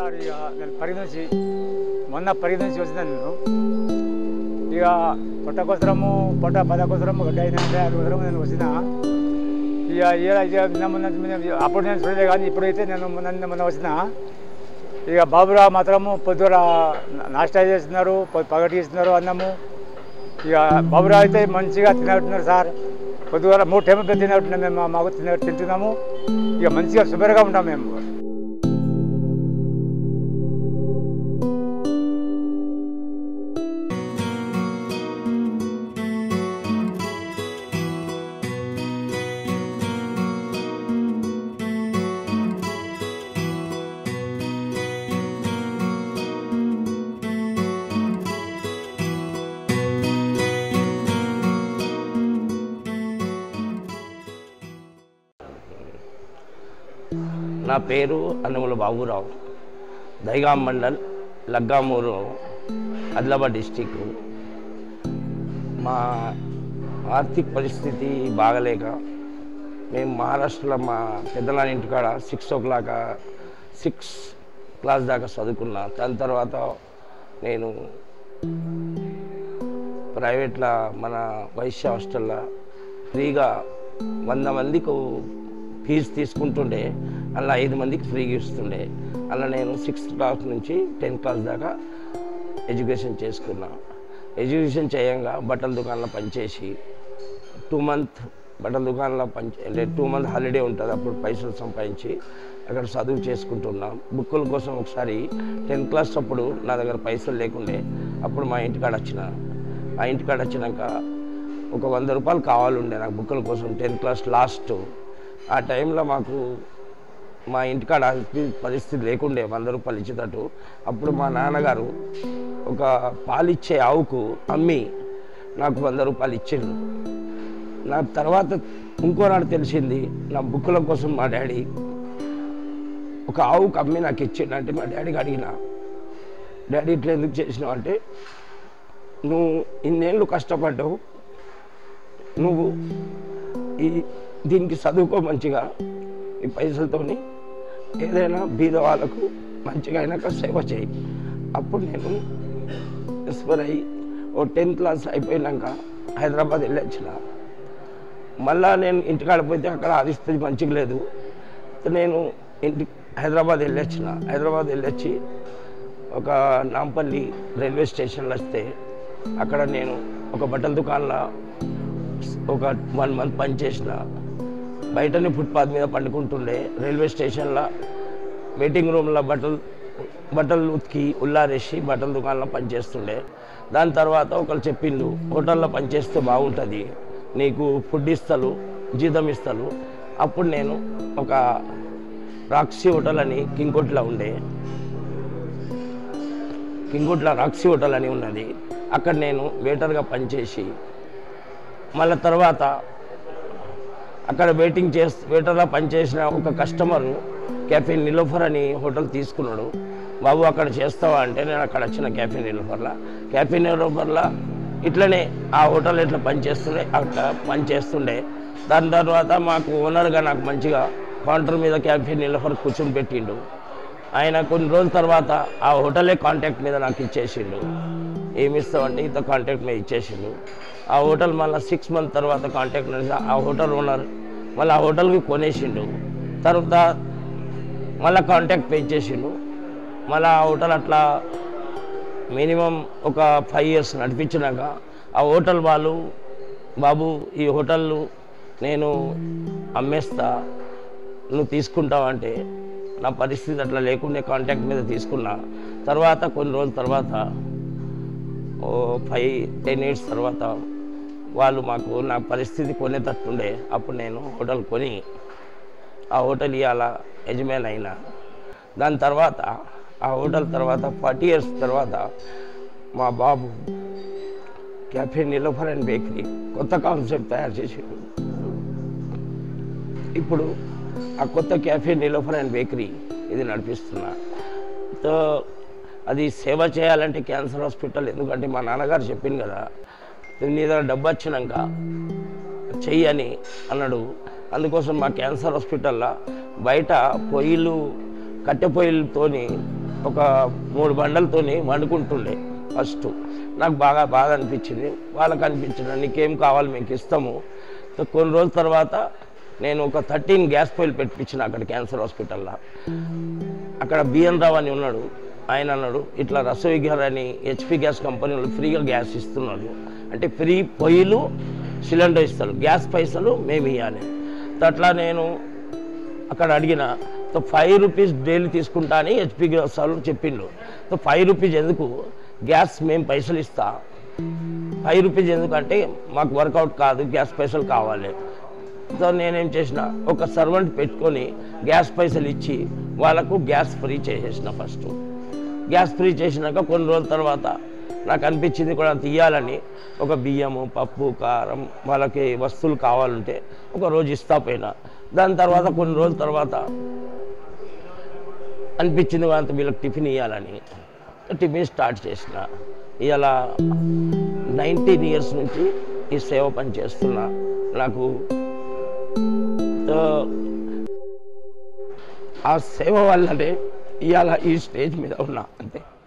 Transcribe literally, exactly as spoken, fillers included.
Sir ఇక నేను పరి నుంచి మొన్న పరి నుంచి వచ్చిన నేను ఇక పొట్ట కోసరము పొట్ట పద కోసరము గడ్డ అయిందంటే అది కోసరము నేను వచ్చిన ఇక ఇక నిన్న మొన్న అప్పుడు నేను చూడలే కానీ ఇప్పుడైతే నేను మొన్న మొన్న వచ్చిన ఇక బాబురా మాత్రము పొద్దున నాష్టా చేస్తున్నారు పగటి ఇస్తున్నారు అన్నము ఇక బాబురా అయితే మంచిగా తినట్టున్నారు సార్ పొద్దుగాల మూడు టైంలో తినట్టున్నాం మేము మాకు తిన తింటున్నాము ఇక మంచిగా శుభ్రంగా ఉంటాం మేము. నా పేరు అన్నముల బాబురావు, దైగాం మండల్, లగ్గామూరు, ఆదిలాబాద్ డిస్టిక్. మా ఆర్థిక పరిస్థితి బాగలేక మేము మహారాష్ట్రలో మా పెద్దనాన్న ఇంటికాడ six o'clock six class దాకా చదువుకున్నా. దాని తర్వాత నేను ప్రైవేట్లో మన వైశ్య హాస్టల్లో ఫ్రీగా వంద మందికి ఫీజు తీసుకుంటుండే, అలా ఐదు మందికి ఫ్రీగా ఇస్తుండే. అలా నేను సిక్స్త్ క్లాస్ నుంచి టెన్త్ క్లాస్ దాకా ఎడ్యుకేషన్ చేసుకున్నా. ఎడ్యుకేషన్ చేయంగా బట్టల దుకాణంలో పనిచేసి టూ మంత్ బట్టల దుకాణంలో పని అంటే టూ మంత్ హాలిడే ఉంటుంది, అప్పుడు పైసలు సంపాదించి అక్కడ చదువు చేసుకుంటున్నాం. బుక్కుల కోసం ఒకసారి టెన్త్ క్లాస్ అప్పుడు నా దగ్గర పైసలు లేకుండే, అప్పుడు మా ఇంటికాడ వచ్చిన ఆ ఇంటికాడ వచ్చినాక ఒక వంద రూపాయలు కావాలండే నాకు బుక్కుల కోసం. టెన్త్ క్లాస్ లాస్ట్ ఆ టైంలో మాకు మా ఇంటికాడ పరిస్థితి లేకుండే వంద రూపాయలు ఇచ్చేటట్టు. అప్పుడు మా నాన్నగారు ఒక పాలిచ్చే ఆవుకు అమ్మి నాకు వంద రూపాయలు ఇచ్చిండు. నా తర్వాత ఇంకోనాడు తెలిసింది, నా బుక్కుల కోసం మా డాడీ ఒక ఆవుకు అమ్మి నాకు ఇచ్చిండు. అంటే మా డాడీకి అడిగిన, డాడీ ఇట్లా ఎందుకు చేసినావు అంటే, నువ్వు ఇన్నేళ్ళు కష్టపడ్డావు, నువ్వు ఈ దీనికి చదువుకో మంచిగా, ఈ పైసలతోని ఏదైనా బీద వాళ్ళకు మంచిగా అయినాక సేవ చేయి. అప్పుడు నేను ఇన్స్పైర్ అయ్యి ఓ టెన్త్ క్లాస్ అయిపోయినాక హైదరాబాద్ వెళ్ళొచ్చిన. మళ్ళా నేను ఇంటికాడ పోతే అక్కడ పరిస్థితి మంచిగా లేదు, నేను ఇంటి హైదరాబాద్ వెళ్ళొచ్చిన. హైదరాబాద్ వెళ్ళొచ్చి ఒక నాంపల్లి రైల్వే స్టేషన్లో వస్తే అక్కడ నేను ఒక బట్టల దుకాణంలో ఒక వన్ మంత్ పనిచేసిన. బయటనే ఫుట్పాత్ మీద పండుకుంటుండే. రైల్వే స్టేషన్లో వెయిటింగ్ రూమ్లో బట్టలు బట్టలు ఉతికి ఉల్లారేసి బట్టల దుకాణంలో పనిచేస్తుండే. దాని తర్వాత ఒకరు చెప్పిండు, హోటల్లో పనిచేస్తే బాగుంటుంది, నీకు ఫుడ్ ఇస్తారు, జీతం ఇస్తారు. అప్పుడు నేను ఒక రాక్సీ హోటల్ అని కింగ్కోట్లో ఉండే, కింగ్కోట్లో రాక్సీ హోటల్ అని ఉన్నది, అక్కడ నేను వెయిటర్గా పనిచేసి మళ్ళీ తర్వాత అక్కడ వెయిటింగ్ చేసి వెయిటర్గా పనిచేసిన ఒక కస్టమరు క్యాఫే నిలోఫర్ అని హోటల్ తీసుకున్నాడు. బాబు అక్కడ చేస్తావా అంటే నేను అక్కడ వచ్చిన క్యాఫే నిలోఫర్లో. క్యాఫే నిలోఫర్లో ఇట్లనే ఆ హోటల్ ఇట్లా పనిచేస్తుండే, అట్లా పనిచేస్తుండే. దాని తర్వాత మాకు ఓనర్గా నాకు మంచిగా కౌంటర్ మీద క్యాఫే నిలోఫర్ కూర్చొని పెట్టిండు. ఆయన కొన్ని రోజుల తర్వాత ఆ హోటలే కాంటాక్ట్ మీద నాకు ఇచ్చేసిండు. ఏమి ఇస్తామంటే ఇంత కాంటాక్ట్ మీద ఇచ్చేసిండు. ఆ హోటల్ మళ్ళీ సిక్స్ మంత్ తర్వాత కాంటాక్ట్ ఆ హోటల్ ఓనర్ మళ్ళీ ఆ హోటల్కి కొనేసిండు. తర్వాత మళ్ళీ కాంటాక్ట్ పే చేసిండు. మళ్ళీ ఆ హోటల్ అట్లా మినిమం ఒక ఫైవ్ ఇయర్స్ నడిపించినాక ఆ హోటల్ వాళ్ళు, బాబు ఈ హోటల్ నేను అమ్మేస్తా, నువ్వు తీసుకుంటావంటే నా పరిస్థితి అట్లా లేకుండే కాంటాక్ట్ మీద తీసుకున్నా. తర్వాత కొన్ని రోజుల తర్వాత ఓ ఫైవ్ టెన్ ఇయర్స్ తర్వాత వాళ్ళు మాకు నా పరిస్థితి కొనేటట్టుండే. అప్పుడు నేను హోటల్ కొని ఆ హోటల్ ఇవాళ యజమాని అయినా. దాని తర్వాత ఆ హోటల్ తర్వాత ఫార్టీ ఇయర్స్ తర్వాత మా బాబు క్యాఫే నిలోఫర్ అండ్ బేకరీ కొత్త కాన్సెప్ట్ తయారు చేసిండు. ఇప్పుడు ఆ కొత్త క్యాఫే నిలోఫర్ అండ్ బేకరీ ఇది నడిపిస్తున్నా. సో అది సేవ చేయాలంటే క్యాన్సర్ హాస్పిటల్, ఎందుకంటే మా నాన్నగారు చెప్పింది కదా, నీ దగ్గర డబ్బు వచ్చినాక చెయ్యి అని అన్నాడు. అందుకోసం మా క్యాన్సర్ హాస్పిటల్లో బయట పొయ్యిలు కట్టె పొయ్యిలతోని ఒక మూడు బండలతోని వండుకుంటుండే ఫస్ట్. నాకు బాగా బాధ అనిపించింది. వాళ్ళకి అనిపించింది నీకేం కావాలి మీకు ఇస్తాము. కొన్ని రోజుల తర్వాత నేను ఒక థర్టీన్ గ్యాస్ పొయ్యిలు పెట్టించిన అక్కడ క్యాన్సర్ హాస్పిటల్లో. అక్కడ బిఎన్ రావు అని ఉన్నాడు, ఆయన అన్నాడు ఇట్లా రసోయి గారు అని హెచ్పి గ్యాస్ కంపెనీలో ఫ్రీగా గ్యాస్ ఇస్తున్నాడు, అంటే ఫ్రీ పొయ్యిలు సిలిండర్ ఇస్తారు, గ్యాస్ పైసలు మేము ఇవ్వాలి. అట్లా నేను అక్కడ అడిగిన ఫైవ్ రూపీస్ డైలీ తీసుకుంటా అని హెచ్పి గ్యాస్ వాళ్ళు చెప్పిండు. సో ఫైవ్ రూపీస్ ఎందుకు, గ్యాస్ మేము పైసలు ఇస్తా, ఫైవ్ రూపీస్ ఎందుకంటే మాకు వర్కౌట్ కాదు, గ్యాస్ పైసలు కావాలి. సో నేనేం చేసిన ఒక సర్వెంట్ పెట్టుకొని గ్యాస్ పైసలు ఇచ్చి వాళ్ళకు గ్యాస్ ఫ్రీ చేసేసిన. ఫస్ట్ గ్యాస్ ఫ్రీ చేసినాక కొన్ని రోజుల తర్వాత నాకు అనిపించింది కూడా తీయాలని, ఒక బియ్యము పప్పు కారం వాళ్ళకి వస్తువులు కావాలంటే ఒక రోజు ఇస్తా పోయినా. దాని తర్వాత కొన్ని రోజుల తర్వాత అనిపించింది అంత వీళ్ళకి టిఫిన్ ఇవ్వాలని టిఫిన్ స్టార్ట్ చేసిన. ఇలా నైన్టీన్ ఇయర్స్ నుంచి ఈ సేవ పని చేస్తున్నా. నాకు ఆ సేవ వల్లనే ఇవాళ ఈ స్టేజ్ మీద ఉన్నా అంతే.